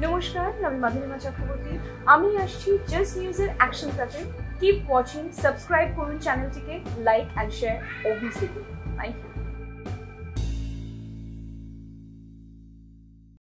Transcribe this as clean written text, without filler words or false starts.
নমস্কার, আমি মাধুরিমা চক্রবর্তী। আমি আসছি জাস্ট নিউজের অ্যাকশন সাথে। কিপ ওয়াচিং, সাবস্ক্রাইব করুন চ্যানেলটিকে, like and share obviously. Thank you.